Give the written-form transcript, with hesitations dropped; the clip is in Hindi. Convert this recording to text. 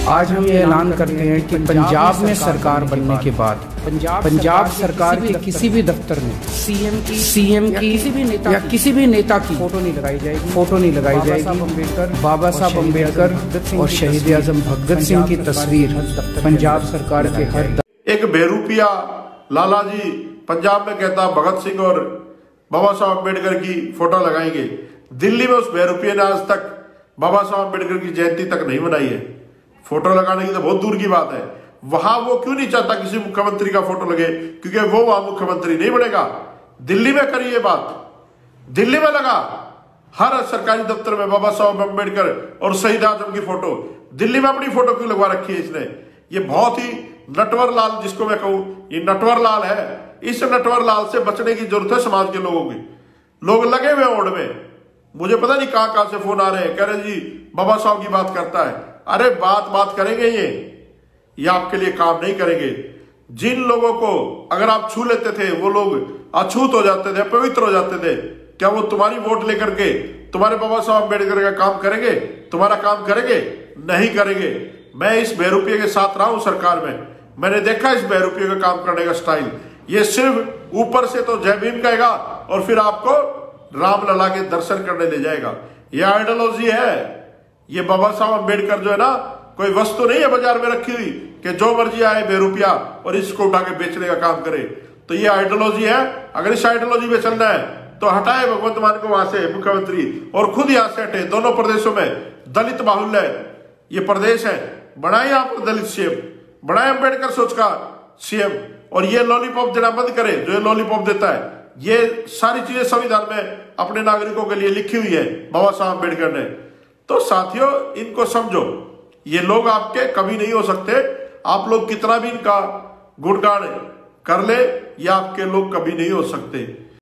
आज हम ये ऐलान करते हैं कि पंजाब में सरकार बनने के बाद पंजाब सरकार के किसी भी दफ्तर में सीएम की या किसी भी नेता की फोटो नहीं लगाई जाएगी। बाबा साहब अम्बेडकर और शहीद आजम भगत सिंह की तस्वीर पंजाब सरकार के हर एक बेरूपिया लाला जी पंजाब में कहता भगत सिंह और बाबा साहब अम्बेडकर की फोटो लगाएंगे। दिल्ली में उस बेरूपिया ने आज तक बाबा साहब अम्बेडकर की जयंती तक नहीं बनाई है। फोटो लगाने की तो बहुत दूर की बात है। वहां वो क्यों नहीं चाहता किसी मुख्यमंत्री का फोटो लगे, क्योंकि वो वहां मुख्यमंत्री नहीं बनेगा। दिल्ली में करिए बात, दिल्ली में लगा हर सरकारी दफ्तर में बाबा साहब अम्बेडकर और शहीद आजम की फोटो। दिल्ली में अपनी फोटो क्यों लगवा रखी है इसने? ये बहुत ही नटवर लाल, जिसको मैं कहूं ये नटवर लाल है। इस नटवर लाल से बचने की जरूरत है समाज के लोगों की। लोग लगे हुए ओढ़ में, मुझे पता नहीं कहां से फोन आ रहे हैं, कह रहे जी बाबा साहब की बात करता है। अरे बात करेंगे ये आपके लिए काम नहीं करेंगे। जिन लोगों को अगर आप छू लेते थे वो लोग अछूत हो जाते थे, पवित्र हो जाते थे, क्या वो तुम्हारी वोट लेकर के तुम्हारे बाबा साहब अम्बेडकर का काम करेंगे? तुम्हारा काम करेंगे? नहीं करेंगे। मैं इस बेरूपिये के साथ रहा हूं सरकार में, मैंने देखा इस बेरूपिये का काम करने का स्टाइल। ये सिर्फ ऊपर से तो जय भीम कहेगा और फिर आपको रामलला के दर्शन करने ले जाएगा। ये आइडियोलॉजी है। ये बाबा साहब अम्बेडकर जो है ना, कोई वस्तु नहीं है बाजार में रखी हुई कि जो मर्जी आए बेरूपिया और इसको उठा के बेचने का काम करे। तो ये आइडियोलॉजी है। अगर इस आइडियोलॉजी में चलना है तो हटाए भगवंत मान को वहां से मुख्यमंत्री और खुद यहां से हटे। दोनों प्रदेशों में दलित बाहुल्य ये प्रदेश है, बनाए यहाँ पर दलित सीएम, बनाए अम्बेडकर सोच का सीएम। और ये लॉलीपॉप देना बंद करे जो ये लॉलीपॉप देता है। ये सारी चीजें संविधान में अपने नागरिकों के लिए लिखी हुई है बाबा साहब अम्बेडकर ने। तो साथियों इनको समझो, ये लोग आपके कभी नहीं हो सकते। आप लोग कितना भी इनका गुणगान कर ले, ये आपके लोग कभी नहीं हो सकते।